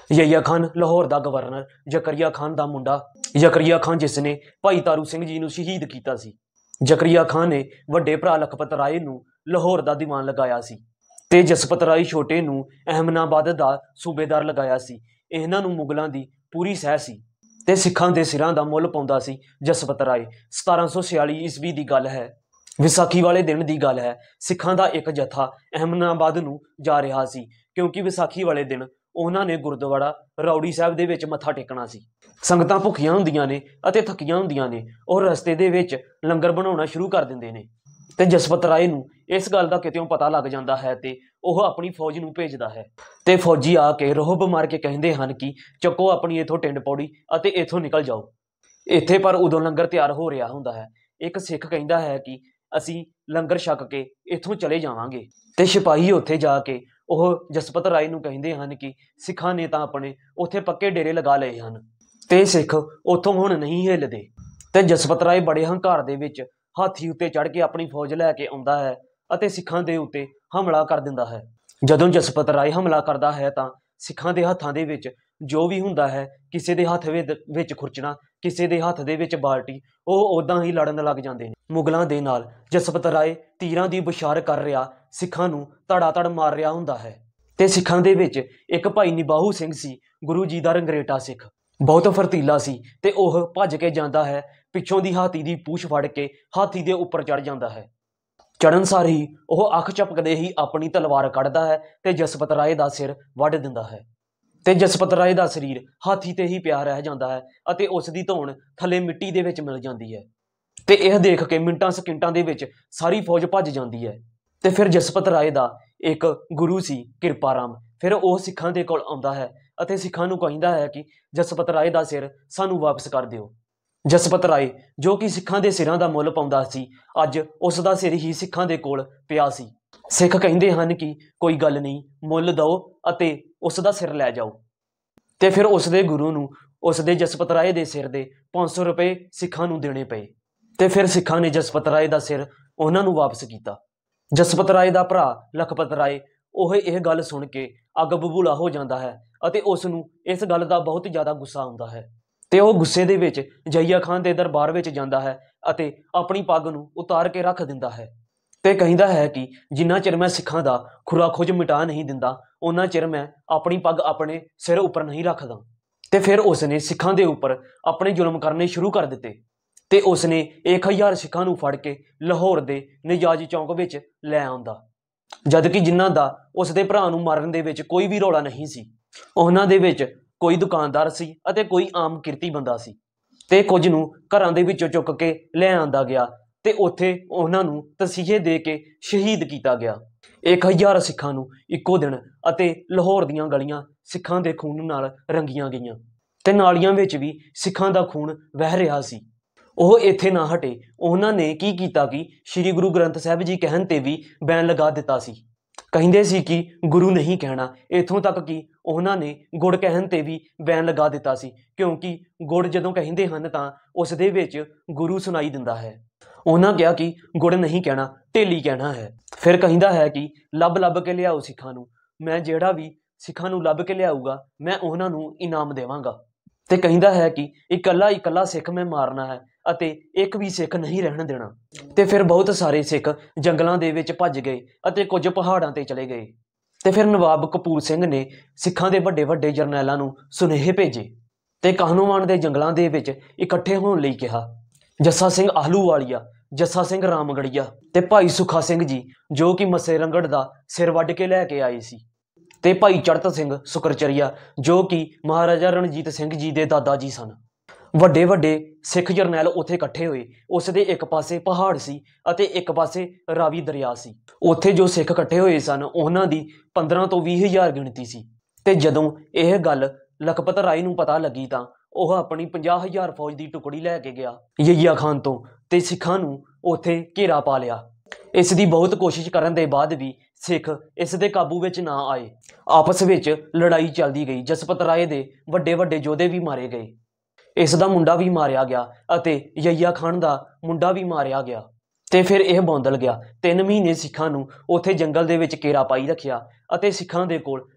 ਯਹੀਆ ਖਾਨ ਲਾਹੌਰ ਦਾ ਗਵਰਨਰ ਜ਼ਕਰੀਆ ਖਾਨ ਦਾ ਮੁੰਡਾ ਜ਼ਕਰੀਆ ਖਾਨ, ਜਿਸ ਨੇ ਭਾਈ ਤਾਰੂ ਸਿੰਘ ਜੀ ਨੂੰ ਸ਼ਹੀਦ ਕੀਤਾ ਸੀ। ਜ਼ਕਰੀਆ ਖਾਨ ਨੇ ਵੱਡੇ ਭਰਾ ਲਖਪਤ ਰਾਏ ਨੂੰ ਲਾਹੌਰ ਦਾ ਦੀਵਾਨ ਲਗਾਇਆ ਸੀ ਤੇ ਜਸਪਤ ਰਾਏ ਛੋਟੇ ਨੂੰ ਅਹਿਮਦਾਬਾਦ ਦਾ ਸੂਬੇਦਾਰ ਲਗਾਇਆ ਸੀ। ਇਹਨਾਂ ਨੂੰ ਮੁਗਲਾਂ ਦੀ ਪੂਰੀ ਸਹਿ ਸੀ ਤੇ ਸਿੱਖਾਂ ਦੇ ਸਿਰਾਂ ਦਾ ਮੁੱਲ ਪਾਉਂਦਾ ਸੀ ਜਸਪਤ ਰਾਏ। 1746 ਈਸਵੀ ਦੀ ਗੱਲ ਹੈ, ਵਿਸਾਖੀ ਵਾਲੇ ਦਿਨ ਦੀ ਗੱਲ ਹੈ। ਸਿੱਖਾਂ ਦਾ ਇੱਕ ਜਥਾ ਅਹਿਮਦਾਬਾਦ ਨੂੰ ਜਾ ਰਿਹਾ ਸੀ, ਕਿਉਂਕਿ ਵਿਸਾਖੀ ਵਾਲੇ ਦਿਨ ਉਹਨਾਂ ਨੇ ਗੁਰਦੁਆਰਾ ਰੌੜੀ ਸਾਹਿਬ ਦੇ ਵਿੱਚ ਮੱਥਾ ਟੇਕਣਾ ਸੀ। ਸੰਗਤਾਂ ਭੁੱਖੀਆਂ ਹੁੰਦੀਆਂ ਨੇ ਅਤੇ ਥੱਕੀਆਂ ਹੁੰਦੀਆਂ ਨੇ, ਉਹ ਰਸਤੇ ਦੇ ਵਿੱਚ ਲੰਗਰ ਬਣਾਉਣਾ ਸ਼ੁਰੂ ਕਰ ਦਿੰਦੇ ਨੇ ਤੇ ਜਸਪਤ ਰਾਏ ਨੂੰ ਇਸ ਗੱਲ ਦਾ ਕਿਤਿਓਂ ਪਤਾ ਲੱਗ ਜਾਂਦਾ ਹੈ ਤੇ ਉਹ ਆਪਣੀ ਫੌਜ ਨੂੰ ਭੇਜਦਾ ਹੈ ਤੇ ਫੌਜੀ ਆ ਕੇ ਰੋਹਬ ਮਾਰ ਕੇ ਕਹਿੰਦੇ ਹਨ ਕਿ ਚੱਕੋ ਆਪਣੀ ਇੱਥੋਂ ਟਿੰਡ ਪੌੜੀ ਅਤੇ ਇੱਥੋਂ ਨਿਕਲ ਜਾਓ। ਇੱਥੇ ਪਰ ਉਦੋਂ ਲੰਗਰ ਤਿਆਰ ਹੋ ਰਿਹਾ ਹੁੰਦਾ ਹੈ। ਇੱਕ ਸਿੱਖ ਕਹਿੰਦਾ ਹੈ ਕਿ ਅਸੀਂ ਲੰਗਰ ਛਕ ਕੇ ਇੱਥੋਂ ਚਲੇ ਜਾਵਾਂਗੇ ਤੇ ਸਿਪਾਹੀ ਉੱਥੇ ਜਾ ਕੇ ਉਹ ਜਸਪਤ ਰਾਏ ਨੂੰ ਕਹਿੰਦੇ ਹਨ ਕਿ ਸਿੱਖਾਂ ਨੇ ਤਾਂ ਆਪਣੇ ਉੱਥੇ ਪੱਕੇ ਡੇਰੇ ਲਗਾ ਲਏ ਹਨ ਤੇ ਸਿੱਖ ਉੱਥੋਂ ਹੁਣ ਨਹੀਂ ਹਿੱਲਦੇ। ਤੇ ਜਸਪਤ ਰਾਏ ਬੜੇ ਹੰਕਾਰ ਦੇ ਵਿੱਚ ਹਾਥੀ ਉੱਤੇ ਚੜ੍ਹ ਕੇ ਆਪਣੀ ਫੌਜ ਲੈ ਕੇ ਆਉਂਦਾ ਹੈ ਅਤੇ ਸਿੱਖਾਂ ਦੇ ਉੱਤੇ ਹਮਲਾ ਕਰ ਦਿੰਦਾ ਹੈ। ਜਦੋਂ ਜਸਪਤ ਰਾਏ ਹਮਲਾ ਕਰਦਾ ਹੈ ਤਾਂ ਸਿੱਖਾਂ ਦੇ ਹੱਥਾਂ ਦੇ ਵਿੱਚ ਜੋ ਵੀ ਹੁੰਦਾ ਹੈ, ਕਿਸੇ ਦੇ ਹੱਥ ਵਿੱਚ ਖੁਰਚਣਾ, ਕਿਸੇ ਦੇ ਹੱਥ ਦੇ ਵਿੱਚ ਬਾਲਟੀ, ਉਹ ਉੱਦਾਂ ਹੀ ਲੜਨ ਲੱਗ ਜਾਂਦੇ ਨੇ ਮੁਗਲਾਂ ਦੇ ਨਾਲ। ਜਸਪਤ ਰਾਏ ਤੀਰਾਂ ਦੀ ਬੁਛਾਰ ਕਰ ਰਿਹਾ ਸਿੱਖਾਂ ਨੂੰ ਧੜਾ ਧੜ ਮਾਰ ਰਿਹਾ ਹੁੰਦਾ ਹੈ ਤੇ ਸਿੱਖਾਂ ਦੇ ਵਿੱਚ ਇੱਕ ਭਾਈ ਨਿਬਾਹੂ ਸਿੰਘ ਸੀ, ਗੁਰੂ ਜੀ ਦਾ ਰੰਗਰੇਟਾ ਸਿੱਖ, ਬਹੁਤ ਫਰਤੀਲਾ ਸੀ ਤੇ ਉਹ ਭੱਜ ਕੇ ਜਾਂਦਾ ਹੈ, ਪਿੱਛੋਂ ਦੀ ਹਾਥੀ ਦੀ ਪੂਛ ਫੜ ਕੇ ਹਾਥੀ ਦੇ ਉੱਪਰ ਚੜ੍ਹ ਜਾਂਦਾ ਹੈ। ਚੜ੍ਹਨ ਸਾਰ ਹੀ ਉਹ ਅੱਖ ਝਪਕਦੇ ਹੀ ਆਪਣੀ ਤਲਵਾਰ ਕੱਢਦਾ ਹੈ ਤੇ ਜਸਪਤ ਰਾਏ ਦਾ ਸਿਰ ਵੱਢ ਦਿੰਦਾ ਹੈ ਤੇ ਜਸਪਤ ਰਾਏ ਦਾ ਸਰੀਰ ਹਾਥੀ ਤੇ ਹੀ ਪਿਆ ਰਹਿ ਜਾਂਦਾ ਹੈ ਅਤੇ ਉਸ ਦੀ ਧੌਣ ਥੱਲੇ ਮਿੱਟੀ ਦੇ ਵਿੱਚ ਮਿਲ ਜਾਂਦੀ ਹੈ ਤੇ ਇਹ ਦੇਖ ਕੇ ਮਿੰਟਾਂ ਸਕਿੰਟਾਂ ਦੇ ਵਿੱਚ ਸਾਰੀ ਫੌਜ ਭੱਜ ਜਾਂਦੀ ਹੈ। ਤੇ ਫਿਰ ਜਸਪਤ ਰਾਏ ਦਾ ਇੱਕ ਗੁਰੂ ਸੀ ਕਿਰਪਾ ਰਾਮ, ਫਿਰ ਉਹ ਸਿੱਖਾਂ ਦੇ ਕੋਲ ਆਉਂਦਾ ਹੈ ਅਤੇ ਸਿੱਖਾਂ ਨੂੰ ਕਹਿੰਦਾ ਹੈ ਕਿ ਜਸਪਤ ਰਾਏ ਦਾ ਸਿਰ ਸਾਨੂੰ ਵਾਪਸ ਕਰ ਦਿਓ। ਜਸਪਤ ਰਾਏ ਜੋ ਕਿ ਸਿੱਖਾਂ ਦੇ ਸਿਰਾਂ ਦਾ ਮੁੱਲ ਪਾਉਂਦਾ ਸੀ, ਅੱਜ ਉਸ ਦਾ ਸਿਰ ਹੀ ਸਿੱਖਾਂ ਦੇ ਕੋਲ ਪਿਆ ਸੀ। ਸਿੱਖ ਕਹਿੰਦੇ ਹਨ ਕਿ ਕੋਈ ਗੱਲ ਨਹੀਂ, ਮੁੱਲ ਦਿਓ ਅਤੇ ਉਸ ਦਾ ਸਿਰ ਲੈ ਜਾਓ। ਤੇ ਫਿਰ ਉਸ ਦੇ ਗੁਰੂ ਨੂੰ ਉਸ ਦੇ ਜਸਪਤ ਰਾਏ ਦੇ ਸਿਰ ਦੇ 500 ਰੁਪਏ ਸਿੱਖਾਂ ਨੂੰ ਦੇਣੇ ਪਏ ਤੇ ਫਿਰ ਸਿੱਖਾਂ ਨੇ ਜਸਪਤ ਰਾਏ ਦਾ ਸਿਰ ਉਹਨਾਂ ਨੂੰ ਵਾਪਸ ਕੀਤਾ। ਜਸਪਤ ਰਾਏ ਦਾ ਭਰਾ ਲਖਪਤ ਰਾਏ ਉਹ ਇਹ ਗੱਲ ਸੁਣ ਕੇ ਅੱਗ ਬਬੂਲਾ ਹੋ ਜਾਂਦਾ ਹੈ ਅਤੇ ਉਸ ਨੂੰ ਇਸ ਗੱਲ ਦਾ ਬਹੁਤ ਜ਼ਿਆਦਾ ਗੁੱਸਾ ਆਉਂਦਾ ਹੈ ਤੇ ਉਹ ਗੁੱਸੇ ਦੇ ਵਿੱਚ ਯਹੀਆ ਖਾਨ ਦੇ ਦਰਬਾਰ ਵਿੱਚ ਜਾਂਦਾ ਹੈ ਅਤੇ ਆਪਣੀ ਪੱਗ ਨੂੰ ਉਤਾਰ ਕੇ ਰੱਖ ਦਿੰਦਾ ਹੈ ਤੇ ਕਹਿੰਦਾ ਹੈ ਕਿ ਜਿੰਨਾ ਚਿਰ ਮੈਂ ਸਿੱਖਾਂ ਦਾ ਖੁਰਾ ਖੋਜ ਮਿਟਾ ਨਹੀਂ ਦਿੰਦਾ, ਉਹਨਾਂ ਚਿਰ ਮੈਂ ਆਪਣੀ ਪੱਗ ਆਪਣੇ ਸਿਰ ਉੱਪਰ ਨਹੀਂ ਰੱਖਦਾ। ਤੇ ਫਿਰ ਉਸ ਨੇ ਸਿੱਖਾਂ ਦੇ ਉੱਪਰ ਆਪਣੇ ਜ਼ੁਲਮ ਕਰਨੇ ਸ਼ੁਰੂ ਕਰ ਦਿੱਤੇ ਤੇ ਉਸ ਨੇ 1000 ਸਿੱਖਾਂ ਨੂੰ ਫੜ ਕੇ ਲਾਹੌਰ ਦੇ ਨਿਜਾਜ਼ ਚੌਂਕ ਵਿੱਚ ਲੈ ਆਉਂਦਾ, ਜਦ ਕਿ ਜਿਨ੍ਹਾਂ ਦਾ ਉਸ ਦੇ ਭਰਾ ਨੂੰ ਮਾਰਨ ਦੇ ਵਿੱਚ ਕੋਈ ਵੀ ਰੌਲਾ ਨਹੀਂ ਸੀ। ਉਹਨਾਂ ਦੇ ਵਿੱਚ ਕੋਈ ਦੁਕਾਨਦਾਰ ਸੀ ਅਤੇ ਕੋਈ ਆਮ ਕਿਰਤੀ ਬੰਦਾ ਸੀ ਤੇ ਕੁਝ ਨੂੰ ਘਰਾਂ ਦੇ ਵਿੱਚੋਂ ਚੁੱਕ ਕੇ ਲੈ ਆਂਦਾ ਗਿਆ ਤੇ ਉੱਥੇ ਉਹਨਾਂ ਨੂੰ ਤਸੀਹੇ ਦੇ ਕੇ ਸ਼ਹੀਦ ਕੀਤਾ ਗਿਆ। 1000 ਸਿੱਖਾਂ ਨੂੰ ਇੱਕੋ ਦਿਨ ਅਤੇ ਲਾਹੌਰ ਦੀਆਂ ਗਲੀਆਂ ਸਿੱਖਾਂ ਦੇ ਖੂਨ ਨਾਲ ਰੰਗੀਆਂ ਗਈਆਂ ਤੇ ਨਾਲੀਆਂ ਵਿੱਚ ਵੀ ਸਿੱਖਾਂ ਦਾ ਖੂਨ ਵਹਿ ਰਿਹਾ ਸੀ। ਉਹ ਇੱਥੇ ਨਾ ਹਟੇ, ਉਹਨਾਂ ਨੇ ਕੀ ਕੀਤਾ ਕਿ ਸ਼੍ਰੀ ਗੁਰੂ ਗ੍ਰੰਥ ਸਾਹਿਬ ਜੀ ਕਹਿਣ ਤੇ ਵੀ ਬੈਨ ਲਗਾ ਦਿੱਤਾ ਸੀ। ਕਹਿੰਦੇ ਸੀ ਕਿ ਗੁਰੂ ਨਹੀਂ ਕਹਿਣਾ, ਇੱਥੋਂ ਤੱਕ ਕਿ ਉਹਨਾਂ ਨੇ ਗੁੜ ਕਹਿਣ ਤੇ ਵੀ ਬੈਨ ਲਗਾ ਦਿੱਤਾ ਸੀ, ਕਿਉਂਕਿ ਗੁੜ ਜਦੋਂ ਕਹਿੰਦੇ ਹਨ ਤਾਂ ਉਸ ਦੇ ਵਿੱਚ ਗੁਰੂ ਸੁਣਾਈ ਦਿੰਦਾ ਹੈ। ਉਹਨਾਂ ਕਿਹਾ ਕਿ ਗੁੜ ਨਹੀਂ ਕਹਿਣਾ, ਢੇਲੀ ਕਹਿਣਾ ਹੈ। ਫਿਰ ਕਹਿੰਦਾ ਹੈ ਕਿ ਲੱਭ ਲੱਭ ਕੇ ਲਿਆਓ ਸਿੱਖਾਂ ਨੂੰ, ਮੈਂ ਜਿਹੜਾ ਵੀ ਸਿੱਖਾਂ ਨੂੰ ਲੱਭ ਕੇ ਲਿਆਊਗਾ ਮੈਂ ਉਹਨਾਂ ਨੂੰ ਇਨਾਮ ਦੇਵਾਂਗਾ। ਤੇ ਕਹਿੰਦਾ ਹੈ ਕਿ ਇਕੱਲਾ ਇਕੱਲਾ ਸਿੱਖ ਮੈਂ ਮਾਰਨਾ ਹੈ ਅਤੇ ਇੱਕ ਵੀ ਸਿੱਖ ਨਹੀਂ ਰਹਿਣ ਦੇਣਾ। ਤੇ ਫਿਰ ਬਹੁਤ ਸਾਰੇ ਸਿੱਖ ਜੰਗਲਾਂ ਦੇ ਵਿੱਚ ਭੱਜ ਗਏ ਅਤੇ ਕੁਝ ਪਹਾੜਾਂ ਤੇ ਚਲੇ ਗਏ। ਤੇ ਫਿਰ ਨਵਾਬ ਕਪੂਰ ਸਿੰਘ ਨੇ ਸਿੱਖਾਂ ਦੇ ਵੱਡੇ ਵੱਡੇ ਜਰਨੈਲਾਂ ਨੂੰ ਸੁਨੇਹੇ ਭੇਜੇ ਤੇ ਕਾਹਨੂੰਵਾਨ ਦੇ ਜੰਗਲਾਂ ਦੇ ਵਿੱਚ ਇਕੱਠੇ ਹੋਣ ਲਈ ਕਿਹਾ। ਜੱਸਾ ਸਿੰਘ ਆਹਲੂਵਾਲੀਆ, ਜੱਸਾ ਸਿੰਘ ਰਾਮਗੜੀਆ ਤੇ ਭਾਈ ਸੁੱਖਾ ਸਿੰਘ ਜੀ ਜੋ ਕਿ ਮੱਸੇ ਰੰਗੜ ਦਾ ਸਿਰ ਵੱਢ ਕੇ ਲੈ ਕੇ ਆਏ ਸੀ, ਤੇ ਭਾਈ ਚੜ੍ਹਤ ਸਿੰਘ ਸੁਕਰਚਰੀਆ ਜੋ ਕਿ ਮਹਾਰਾਜਾ ਰਣਜੀਤ ਸਿੰਘ ਜੀ ਦੇ ਦਾਦਾ ਜੀ ਸਨ। ਵੱਡੇ ਵੱਡੇ ਸਿੱਖ ਜਰਨੈਲ ਉੱਥੇ ਇਕੱਠੇ ਹੋਏ। ਉਸ ਦੇ ਇੱਕ ਪਾਸੇ ਪਹਾੜ ਸੀ ਅਤੇ ਇੱਕ ਪਾਸੇ ਰਾਵੀ ਦਰਿਆ ਸੀ। ਉੱਥੇ ਜੋ ਸਿੱਖ ਇਕੱਠੇ ਹੋਏ ਸਨ ਉਹਨਾਂ ਦੀ 15 ਤੋਂ 20,000 ਗਿਣਤੀ ਸੀ। ਤੇ ਜਦੋਂ ਇਹ ਗੱਲ ਲਖਪਤ ਰਾਏ ਨੂੰ ਪਤਾ ਲੱਗੀ ਤਾਂ ਉਹ ਆਪਣੀ 50,000 ਫੌਜ ਦੀ ਟੁਕੜੀ ਲੈ ਕੇ ਗਿਆ ਯਹੀਆ ਖਾਨ ਤੋਂ ਤੇ ਸਿੱਖਾਂ ਨੂੰ ਉੱਥੇ ਘੇਰਾ ਪਾ ਲਿਆ। ਇਸ ਦੀ ਬਹੁਤ ਕੋਸ਼ਿਸ਼ ਕਰਨ ਦੇ ਬਾਅਦ ਵੀ ਸਿੱਖ ਇਸ ਦੇ ਕਾਬੂ ਵਿੱਚ ਨਾ ਆਏ। ਆਪਸ ਵਿੱਚ ਲੜਾਈ ਚੱਲਦੀ ਗਈ। ਜਸਪਤ ਰਾਏ ਦੇ ਵੱਡੇ ਵੱਡੇ ਯੋਧੇ ਵੀ ਮਾਰੇ ਗਏ, ਇਸ ਦਾ ਮੁੰਡਾ ਵੀ ਮਾਰਿਆ ਗਿਆ ਅਤੇ ਯਹੀਆ ਖਾਨ ਦਾ ਮੁੰਡਾ ਵੀ ਮਾਰਿਆ ਗਿਆ। ਤੇ ਫਿਰ ਇਹ ਬੌਂਦਲ ਗਿਆ। 3 ਮਹੀਨੇ ਸਿੱਖਾਂ ਨੂੰ ਉੱਥੇ ਜੰਗਲ ਦੇ ਵਿੱਚ ਘੇਰਾ ਪਾਈ ਰੱਖਿਆ ਅਤੇ ਸਿੱਖਾਂ ਦੇ ਕੋਲ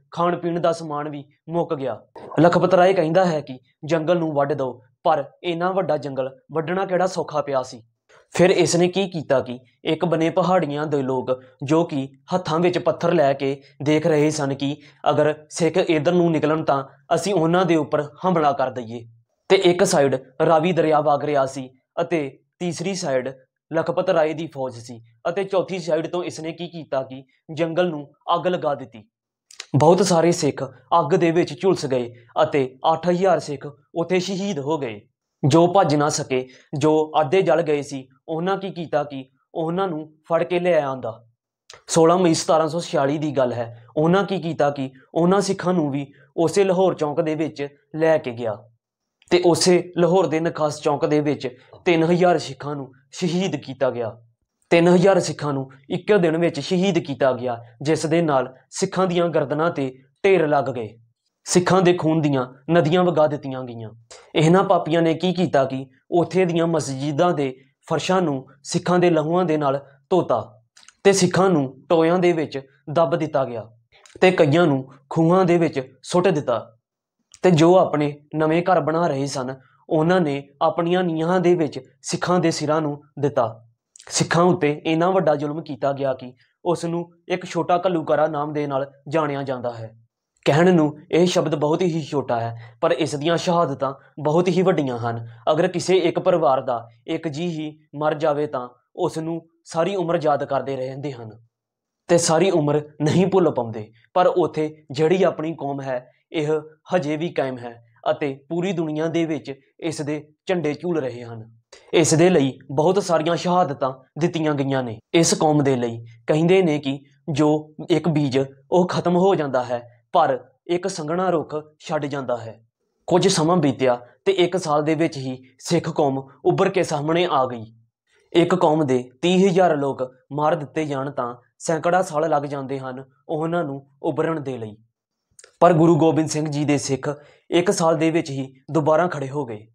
ਖਾਣ ਪੀਣ ਦਾ ਸਮਾਨ ਵੀ ਮੁੱਕ ਗਿਆ। ਲਖਪਤ ਰਾਏ ਕਹਿੰਦਾ ਹੈ ਕਿ ਜੰਗਲ ਨੂੰ ਵੱਢ ਦਿਓ, ਪਰ ਇੰਨਾ ਵੱਡਾ ਜੰਗਲ ਵੱਢਣਾ ਕਿਹੜਾ ਸੌਖਾ ਪਿਆ ਸੀ। ਫਿਰ ਇਸ ਨੇ ਕੀ ਕੀਤਾ ਕਿ ਇੱਕ ਬਨੇ ਪਹਾੜੀਆਂ ਦੇ ਲੋਕ ਜੋ ਕਿ ਹੱਥਾਂ ਵਿੱਚ ਪੱਥਰ ਲੈ ਕੇ ਦੇਖ ਰਹੇ ਸਨ ਕਿ ਅਗਰ ਸਿੱਖ ਇੱਧਰ ਨੂੰ ਨਿਕਲਣ ਤਾਂ ਅਸੀਂ ਉਹਨਾਂ ਦੇ ਉੱਪਰ ਹਮਲਾ ਕਰ ਦਈਏ। ਤੇ ਇੱਕ ਸਾਈਡ ਰਾਵੀ ਦਰਿਆ ਵਗ ਰਿਹਾ ਸੀ ਅਤੇ ਤੀਸਰੀ ਸਾਈਡ ਲਖਪਤ ਰਾਏ ਦੀ ਫੌਜ ਸੀ ਅਤੇ ਚੌਥੀ ਸਾਈਡ ਤੋਂ ਇਸਨੇ ਕੀ ਕੀਤਾ ਕਿ ਜੰਗਲ ਨੂੰ ਅੱਗ ਲਗਾ ਦਿੱਤੀ। ਬਹੁਤ ਸਾਰੇ ਸਿੱਖ ਅੱਗ ਦੇ ਵਿੱਚ ਝੁਲਸ ਗਏ ਅਤੇ 8000 ਸਿੱਖ ਉੱਥੇ ਸ਼ਹੀਦ ਹੋ ਗਏ। ਜੋ ਭੱਜ ਨਾ ਸਕੇ, ਜੋ ਅੱਧੇ ਜਲ ਗਏ ਸੀ, ਉਹਨਾਂ ਕੀ ਕੀਤਾ ਕਿ ਉਹਨਾਂ ਨੂੰ ਫੜ ਕੇ ਲੈ ਆਂਦਾ। 16 ਮਈ 1746 ਦੀ ਗੱਲ ਹੈ। ਉਹਨਾਂ ਕੀ ਕੀਤਾ ਕਿ ਉਹਨਾਂ ਸਿੱਖਾਂ ਨੂੰ ਵੀ ਉਸੇ ਲਾਹੌਰ ਚੌਂਕ ਦੇ ਵਿੱਚ ਲੈ ਕੇ ਗਿਆ ਤੇ ਉਸੇ ਲਾਹੌਰ ਦੇ ਨਖਾਸ ਚੌਂਕ ਦੇ ਵਿੱਚ 3000 ਸਿੱਖਾਂ ਨੂੰ ਸ਼ਹੀਦ ਕੀਤਾ ਗਿਆ। 3000 ਸਿੱਖਾਂ ਨੂੰ ਇੱਕ ਦਿਨ ਵਿੱਚ ਸ਼ਹੀਦ ਕੀਤਾ ਗਿਆ, ਜਿਸ ਦੇ ਨਾਲ ਸਿੱਖਾਂ ਦੀਆਂ ਗਰਦਨਾਂ ਤੇ ਢੇਰ ਲੱਗ ਗਏ। ਸਿੱਖਾਂ ਦੇ ਖੂਨ ਦੀਆਂ ਨਦੀਆਂ ਵਗਾ ਦਿੱਤੀਆਂ ਗਈਆਂ। ਇਹਨਾਂ ਪਾਪੀਆਂ ਨੇ ਕੀ ਕੀਤਾ ਕਿ ਉੱਥੇ ਦੀਆਂ ਮਸਜਿਦਾਂ ਦੇ ਫਰਸ਼ਾਂ ਨੂੰ ਸਿੱਖਾਂ ਦੇ ਲਹੂਆਂ ਦੇ ਨਾਲ ਧੋਤਾ ਤੇ ਸਿੱਖਾਂ ਨੂੰ ਟੋਇਆਂ ਦੇ ਵਿੱਚ ਦੱਬ ਦਿੱਤਾ ਗਿਆ ਤੇ ਕਈਆਂ ਨੂੰ ਖੂਹਾਂ ਦੇ ਵਿੱਚ ਸੁੱਟ ਦਿੱਤਾ। ਤੇ ਜੋ ਆਪਣੇ ਨਵੇਂ ਘਰ ਬਣਾ ਰਹੇ ਸਨ, ਉਹਨਾਂ ਨੇ ਆਪਣੀਆਂ ਨੀਹਾਂ ਦੇ ਵਿੱਚ ਸਿੱਖਾਂ ਦੇ ਸਿਰਾਂ ਨੂੰ ਦਿੱਤਾ। ਸਿੱਖਾਂ ਉੱਤੇ ਇੰਨਾ ਵੱਡਾ ਜ਼ੁਲਮ ਕੀਤਾ ਗਿਆ ਕਿ ਉਸ ਨੂੰ ਇੱਕ ਛੋਟਾ ਘੱਲੂਘਾਰਾ ਨਾਮ ਦੇ ਨਾਲ ਜਾਣਿਆ ਜਾਂਦਾ ਹੈ। ਕਹਿਣ ਨੂੰ ਇਹ ਸ਼ਬਦ ਬਹੁਤ ਹੀ ਛੋਟਾ ਹੈ, ਪਰ ਇਸ ਦੀਆਂ ਸ਼ਹਾਦਤਾਂ ਬਹੁਤ ਹੀ ਵੱਡੀਆਂ ਹਨ। ਅਗਰ ਕਿਸੇ ਇੱਕ ਪਰਿਵਾਰ ਦਾ ਇੱਕ ਜੀਅ ਹੀ ਮਰ ਜਾਵੇ ਤਾਂ ਉਸ ਨੂੰ ਸਾਰੀ ਉਮਰ ਯਾਦ ਕਰਦੇ ਰਹਿੰਦੇ ਹਨ ਤੇ ਸਾਰੀ ਉਮਰ ਨਹੀਂ ਭੁੱਲ ਪਾਉਂਦੇ। ਪਰ ਉੱਥੇ ਜਿਹੜੀ ਆਪਣੀ ਕੌਮ ਹੈ, ਇਹ ਹਜੇ ਵੀ ਕਾਇਮ ਹੈ ਅਤੇ ਪੂਰੀ ਦੁਨੀਆ ਦੇ ਵਿੱਚ ਇਸ ਦੇ ਝੰਡੇ ਝੂਲ ਰਹੇ ਹਨ। ਇਸ ਦੇ ਲਈ ਬਹੁਤ ਸਾਰੀਆਂ ਸ਼ਹਾਦਤਾਂ ਦਿੱਤੀਆਂ ਗਈਆਂ ਨੇ। ਇਸ ਕੌਮ ਦੇ ਲਈ ਕਹਿੰਦੇ ਨੇ ਕਿ ਜੋ ਇੱਕ ਬੀਜ ਉਹ ਖਤਮ ਹੋ ਜਾਂਦਾ ਹੈ, ਪਰ ਇੱਕ ਸੰਘਣਾ ਰੁੱਖ ਛੱਡ ਜਾਂਦਾ ਹੈ। ਕੁਝ ਸਮਾਂ ਬੀਤਿਆ ਤੇ 1 ਸਾਲ ਦੇ ਵਿੱਚ ਹੀ ਸਿੱਖ ਕੌਮ ਉੱਭਰ ਕੇ ਸਾਹਮਣੇ ਆ ਗਈ। ਇੱਕ ਕੌਮ ਦੇ 30,000 ਲੋਕ ਮਾਰ ਦਿੱਤੇ ਜਾਣ ਤਾਂ ਸੈਂਕੜਾ ਸਾਲ ਲੱਗ ਜਾਂਦੇ ਹਨ ਉਹਨਾਂ ਨੂੰ ਉੱਭਰਨ ਦੇ ਲਈ। ਪਰ ਗੁਰੂ ਗੋਬਿੰਦ ਸਿੰਘ ਜੀ ਦੇ ਸਿੱਖ 1 ਸਾਲ ਦੇ ਵਿੱਚ ਹੀ ਦੁਬਾਰਾ ਖੜੇ ਹੋ ਗਏ।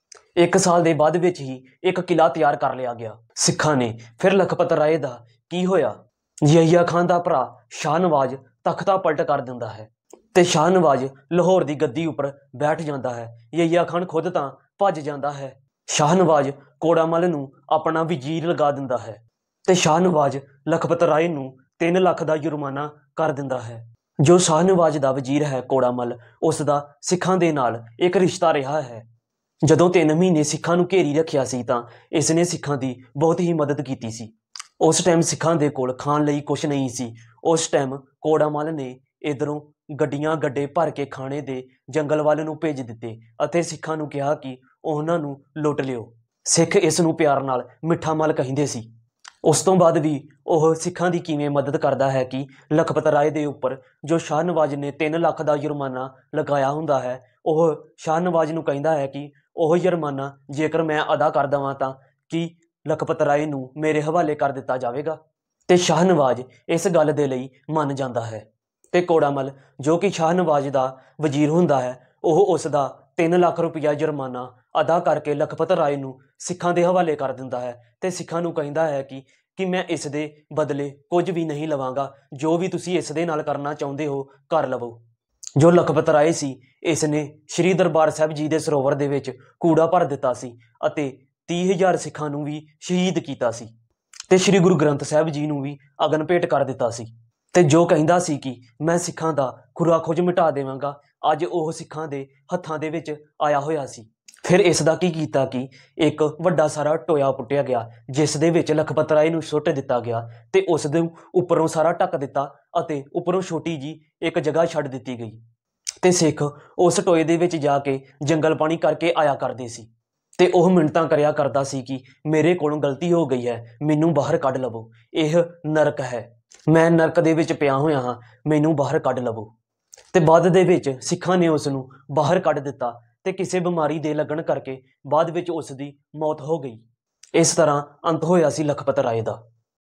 1 ਸਾਲ ਦੇ ਬਾਅਦ ਵਿੱਚ ਹੀ ਇੱਕ ਕਿਲ੍ਹਾ ਤਿਆਰ ਕਰ ਲਿਆ ਗਿਆ ਸਿੱਖਾਂ ਨੇ। ਫਿਰ ਲਖਪਤ ਰਾਏ ਦਾ ਕੀ ਹੋਇਆ? ਯਹੀਆ ਖਾਨ ਦਾ ਭਰਾ ਸ਼ਾਹ ਨਵਾਜ਼ ਤਖਤਾ ਪਲਟ ਕਰ ਦਿੰਦਾ ਹੈ ਤੇ ਸ਼ਾਹ ਨਵਾਜ਼ ਲਾਹੌਰ ਦੀ ਗੱਦੀ ਉੱਪਰ ਬੈਠ ਜਾਂਦਾ ਹੈ। ਯਹੀਆ ਖਾਨ ਖੁਦ ਤਾਂ ਭੱਜ ਜਾਂਦਾ ਹੈ। ਸ਼ਾਹ ਨਵਾਜ਼ ਕੋੜਾਮੱਲ ਨੂੰ ਆਪਣਾ ਵਜ਼ੀਰ ਲਗਾ ਦਿੰਦਾ ਹੈ ਤੇ ਸ਼ਾਹ ਨਵਾਜ਼ ਲਖਪਤ ਰਾਏ ਨੂੰ 3 ਲੱਖ ਦਾ ਜੁਰਮਾਨਾ ਕਰ ਦਿੰਦਾ ਹੈ। ਜੋ ਸ਼ਾਹ ਨਵਾਜ਼ ਦਾ ਵਜ਼ੀਰ ਹੈ ਕੋੜਾਮੱਲ, ਉਸ ਦਾ ਸਿੱਖਾਂ ਦੇ ਨਾਲ ਇੱਕ ਰਿਸ਼ਤਾ ਰਿਹਾ ਹੈ। ਜਦੋਂ 3 ਮਹੀਨੇ ਸਿੱਖਾਂ ਨੂੰ ਘੇਰੀ ਰੱਖਿਆ ਸੀ ਤਾਂ ਇਸ ਨੇ ਸਿੱਖਾਂ ਦੀ ਬਹੁਤ ਹੀ ਮਦਦ ਕੀਤੀ ਸੀ। ਉਸ ਟਾਈਮ ਸਿੱਖਾਂ ਦੇ ਕੋਲ ਖਾਣ ਲਈ ਕੁਛ ਨਹੀਂ ਸੀ। ਉਸ ਟਾਈਮ ਕੋੜਾਮੱਲ ਨੇ ਇੱਧਰੋਂ ਗੱਡੀਆਂ ਗੱਡੇ ਭਰ ਕੇ ਖਾਣੇ ਦੇ ਜੰਗਲ ਵੱਲ ਨੂੰ ਭੇਜ ਦਿੱਤੇ ਅਤੇ ਸਿੱਖਾਂ ਨੂੰ ਕਿਹਾ ਕਿ ਉਹਨਾਂ ਨੂੰ ਲੁੱਟ ਲਿਓ। ਸਿੱਖ ਇਸ ਨੂੰ ਪਿਆਰ ਨਾਲ ਮਿੱਠਾ ਮੱਲ ਕਹਿੰਦੇ ਸੀ। ਉਸ ਤੋਂ ਬਾਅਦ ਵੀ ਉਹ ਸਿੱਖਾਂ ਦੀ ਕਿਵੇਂ ਮਦਦ ਕਰਦਾ ਹੈ ਕਿ ਲਖਪਤ ਰਾਏ ਦੇ ਉੱਪਰ ਜੋ ਸ਼ਾਹ ਨਵਾਜ਼ ਨੇ 3 ਲੱਖ ਦਾ ਜੁਰਮਾਨਾ ਲਗਾਇਆ ਹੁੰਦਾ ਹੈ, ਉਹ ਸ਼ਾਹ ਨਵਾਜ਼ ਨੂੰ ਕਹਿੰਦਾ ਹੈ ਕਿ ਉਹ ਜੁਰਮਾਨਾ ਜੇਕਰ ਮੈਂ ਅਦਾ ਕਰ ਦੇਵਾਂ ਤਾਂ ਕੀ ਲਖਪਤ ਰਾਏ ਨੂੰ ਮੇਰੇ ਹਵਾਲੇ ਕਰ ਦਿੱਤਾ ਜਾਵੇਗਾ। ਤੇ ਸ਼ਾਹ ਨਵਾਜ਼ ਇਸ ਗੱਲ ਦੇ ਲਈ ਮੰਨ ਜਾਂਦਾ ਹੈ ਤੇ ਕੋੜਾਮੱਲ ਜੋ ਕਿ ਸ਼ਾਹ ਨਵਾਜ਼ ਦਾ ਵਜ਼ੀਰ ਹੁੰਦਾ ਹੈ, ਉਹ ਉਸ ਦਾ 3 ਲੱਖ ਰੁਪਇਆ ਜੁਰਮਾਨਾ ਅਦਾ ਕਰਕੇ ਲਖਪਤ ਰਾਏ ਨੂੰ ਸਿੱਖਾਂ ਦੇ ਹਵਾਲੇ ਕਰ ਦਿੰਦਾ ਹੈ ਤੇ ਸਿੱਖਾਂ ਨੂੰ ਕਹਿੰਦਾ ਹੈ ਕਿ ਮੈਂ ਇਸ ਦੇ ਬਦਲੇ ਕੁਝ ਵੀ ਨਹੀਂ ਲਵਾਂਗਾ, ਜੋ ਵੀ ਤੁਸੀਂ ਇਸ ਦੇ ਨਾਲ ਕਰਨਾ ਚਾਹੁੰਦੇ ਹੋ ਕਰ ਲਵੋ। ਜੋ ਲਖਪਤ ਰਾਏ ਸੀ, ਇਸ ਨੇ ਸ਼੍ਰੀ ਦਰਬਾਰ ਸਾਹਿਬ ਜੀ ਦੇ ਸਰੋਵਰ ਦੇ ਵਿੱਚ ਕੂੜਾ ਭਰ ਦਿੱਤਾ ਸੀ ਅਤੇ 30,000 ਸਿੱਖਾਂ ਨੂੰ ਵੀ ਸ਼ਹੀਦ ਕੀਤਾ ਸੀ ਤੇ ਸ਼੍ਰੀ ਗੁਰੂ ਗ੍ਰੰਥ ਸਾਹਿਬ ਜੀ ਨੂੰ ਵੀ ਅਗਨ ਭੇਟ ਕਰ ਦਿੱਤਾ ਸੀ। ਤੇ ਜੋ ਕਹਿੰਦਾ ਸੀ ਕਿ ਮੈਂ ਸਿੱਖਾਂ ਦਾ ਖੁਰਾ ਖੁਜ ਮਿਟਾ ਦੇਵਾਂਗਾ, ਅੱਜ ਉਹ ਸਿੱਖਾਂ ਦੇ ਹੱਥਾਂ ਦੇ ਵਿੱਚ ਆਇਆ ਹੋਇਆ ਸੀ। ਫਿਰ ਇਸ ਦਾ ਕੀ ਕੀਤਾ ਕਿ ਇੱਕ ਵੱਡਾ ਸਾਰਾ ਟੋਇਆ ਪੁੱਟਿਆ ਗਿਆ, ਜਿਸ ਦੇ ਵਿੱਚ ਲਖਪਤ ਰਾਏ ਨੂੰ ਸੁੱਟ ਦਿੱਤਾ ਗਿਆ ਤੇ ਉਸ ਦੇ ਉੱਪਰੋਂ ਸਾਰਾ ਢੱਕ ਦਿੱਤਾ ਅਤੇ ਉੱਪਰੋਂ ਛੋਟੀ ਜੀ ਇੱਕ ਜਗ੍ਹਾ ਛੱਡ ਦਿੱਤੀ ਗਈ ਤੇ ਸਿੱਖ ਉਸ ਟੋਏ ਦੇ ਵਿੱਚ ਜਾ ਕੇ ਜੰਗਲ ਪਾਣੀ ਕਰਕੇ ਆਇਆ ਕਰਦੇ ਸੀ ਤੇ ਉਹ ਮਿੰਨਤਾਂ ਕਰਿਆ ਕਰਦਾ ਸੀ ਕਿ ਮੇਰੇ ਕੋਲੋਂ ਗਲਤੀ ਹੋ ਗਈ ਹੈ, ਮੈਨੂੰ ਬਾਹਰ ਕੱਢ ਲਵੋ, ਇਹ ਨਰਕ ਹੈ, ਮੈਂ ਨਰਕ ਦੇ ਵਿੱਚ ਪਿਆ ਹੋਇਆ ਹਾਂ, ਮੈਨੂੰ ਬਾਹਰ ਕੱਢ ਲਵੋ। ਤੇ ਬਾਅਦ ਦੇ ਵਿੱਚ ਸਿੱਖਾਂ ਨੇ ਉਸ ਨੂੰ ਬਾਹਰ ਕੱਢ ਦਿੱਤਾ ਤੇ ਕਿਸੇ ਬਿਮਾਰੀ ਦੇ ਲੱਗਣ ਕਰਕੇ ਬਾਅਦ ਵਿੱਚ ਉਸ ਦੀ ਮੌਤ ਹੋ ਗਈ। ਇਸ ਤਰ੍ਹਾਂ ਅੰਤ ਹੋਇਆ ਸੀ ਲਖਪਤ ਰਾਏ ਦਾ।